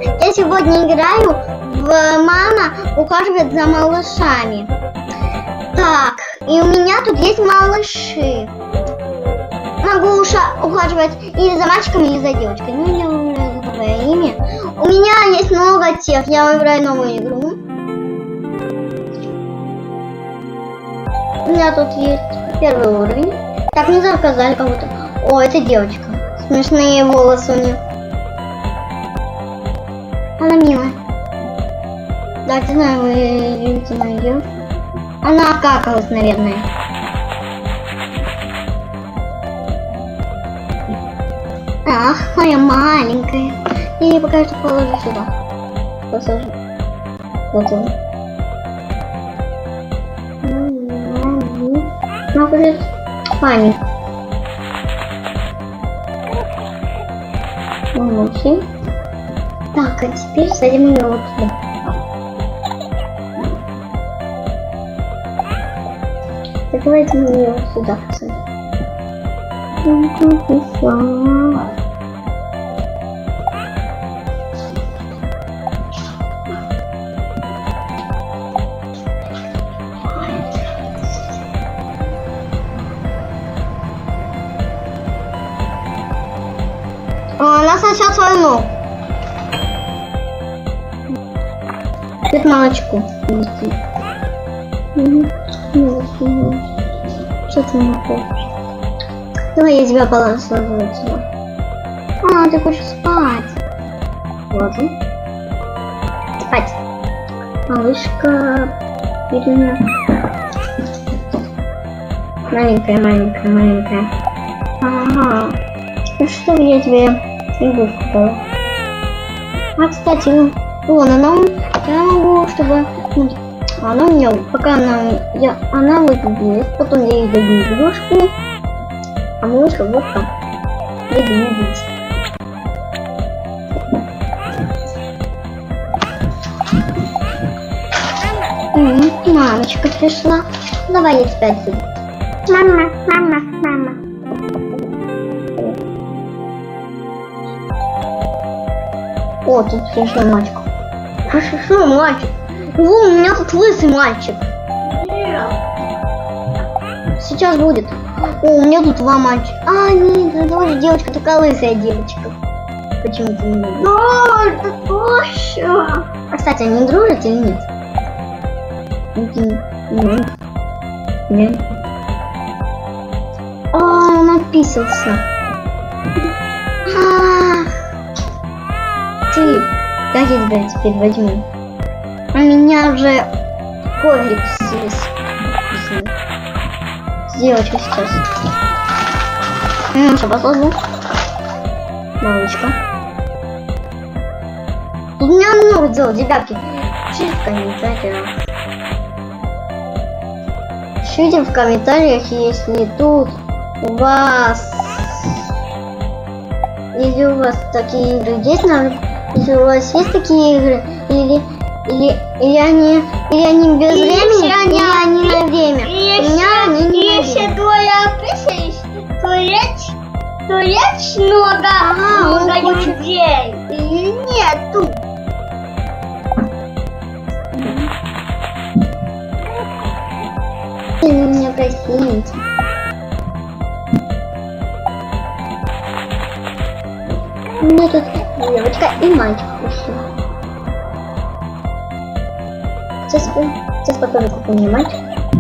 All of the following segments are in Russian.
Я сегодня играю в «Мама ухаживает за малышами». Так, и у меня тут есть малыши. Могу ухаживать или за мальчиком, или за девочкой. Ну, я выбираю новое имя. У меня есть много тех. Я выбираю новую игру. У меня тут есть первый уровень. Так, мне заказали кого-то. О, это девочка. Смешные волосы у нее. Она милая. Да, не знаю, вы видите мою девушку. Она окакалась, наверное. Ах, моя маленькая. Я ей пока что положу сюда. Посажу. Вот он. Ну, будет паник. Молчи. Так, а теперь садим ее вот сюда. Так, давайте мы ее сюда посадим. Она сосет свою ногу. Тут молочко. Что ты не хочешь? Давай я тебя балансирую сюда. А, ты хочешь спать. Вот он. Спать. Малышка. Ирина. Маленькая. Ага. Ну что я тебе игрушку дала? А, кстати, вон она. Я могу, чтобы... Она у меня, пока она выглядит, потом я ей даю игрушку. А малышка вот там. Я не видеть. Мамочка пришла. Давай я тебя отсюда. Мама. О, тут пришел мальчик. Пришел мальчик. Вон, у меня тут лысый мальчик. Сейчас будет. О, у меня тут два мальчика. А, нет, это тоже девочка, такая лысая девочка. Почему-то не люблю. О, это точно. А, кстати, они дружат или нет? Нет. О, он описался. Ты, как я тебя теперь возьму? У меня уже коврик с девочкой сейчас. Что посложу? Малышка. Тут у меня много дел, ребятки. Пишите в комментариях. Пишите в комментариях, если тут у вас... Если у вас такие игры есть, если у вас есть такие игры, или они без времени, или они на время. У меня они не на время. Двое описались, то есть много людей. Или нету. Вы меня простите. У меня тут девочка и мальчик пришел. Сейчас покажу, как у меня мальчик.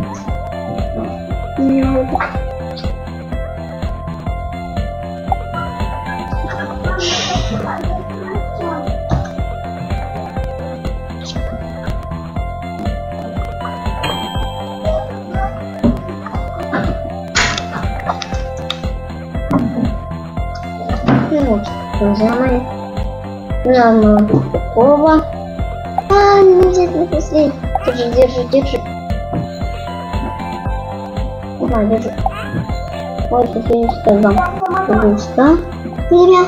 Друзья мои, нам такого. А, нельзя не пустить. Держи. Давай, держи. Ой, тут я не сказал. Пожалуйста. Ребят.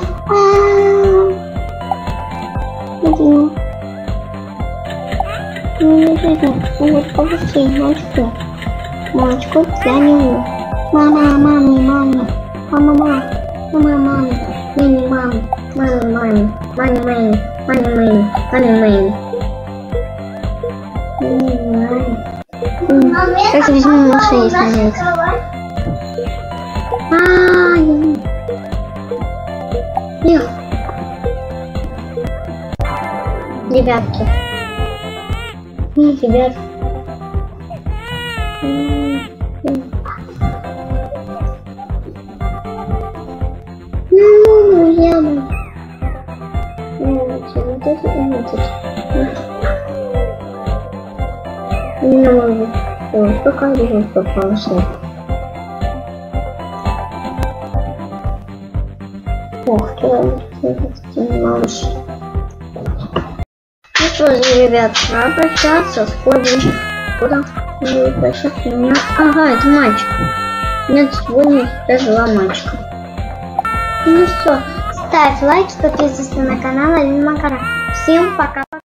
Вот, повыше, мальчику тянем. Мама. Как возьму машину, если нравится. Ребятки. Ребят. Пока я попался. Ох, ты малыш. Ну что же, ребят, надо прощаться. Скоро будем. Куда? Прощаться у меня. Ага, это мальчик. Нет, сегодня я жила мальчиком. Ну что, ставь лайк, подписывайся на канал Алина Макара. Всем пока.